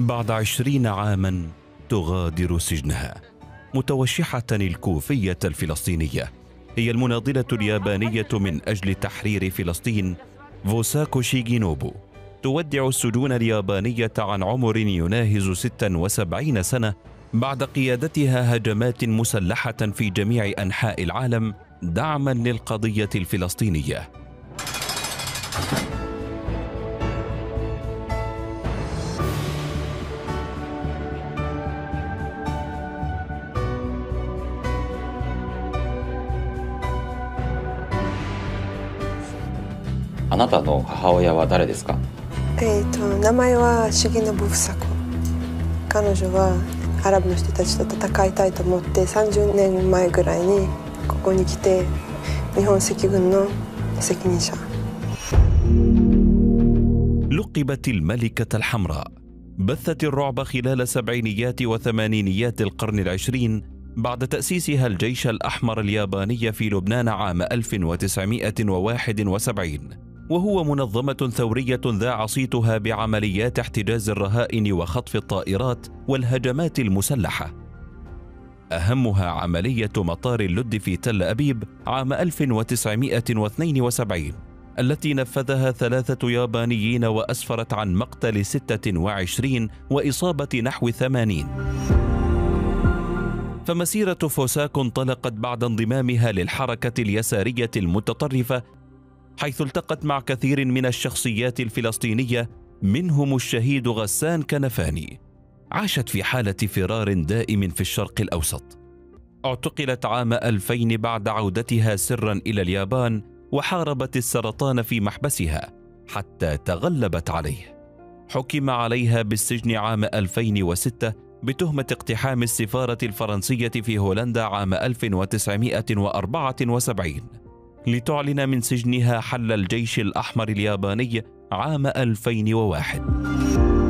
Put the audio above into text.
بعد 20 عاما تغادر سجنها متوشحة الكوفية الفلسطينية. هي المناضلة اليابانية من أجل تحرير فلسطين فوساكو شيغينوبو تودع السجون اليابانية عن عمر يناهز 76 سنة بعد قيادتها هجمات مسلحة في جميع أنحاء العالم دعما للقضية الفلسطينية. あなたの母親は誰ですか？ 名前はシギノブフサコ。彼女はアラブの人たちと戦いたいと思って30年前ぐらいにここに来て日本赤軍の責任者。 لقبت الملكة الحمراء. بثت الرعب خلال سبعينيات وثمانينيات القرن العشرين بعد تأسيسها الجيش الأحمر الياباني في لبنان عام 1971، وهو منظمة ثورية ذاع صيتها بعمليات احتجاز الرهائن وخطف الطائرات والهجمات المسلحة. أهمها عملية مطار اللد في تل أبيب عام 1972 التي نفذها 3 يابانيين وأسفرت عن مقتل 26 وإصابة نحو 80. فمسيرة فوساكو انطلقت بعد انضمامها للحركة اليسارية المتطرفة، حيث التقت مع كثير من الشخصيات الفلسطينية منهم الشهيد غسان كنفاني. عاشت في حالة فرار دائم في الشرق الأوسط. اعتقلت عام 2000 بعد عودتها سرا إلى اليابان، وحاربت السرطان في محبسها حتى تغلبت عليه. حكم عليها بالسجن عام 2006 بتهمة اقتحام السفارة الفرنسية في هولندا عام 1974 لتعلن من سجنها حل الجيش الأحمر الياباني عام 2001.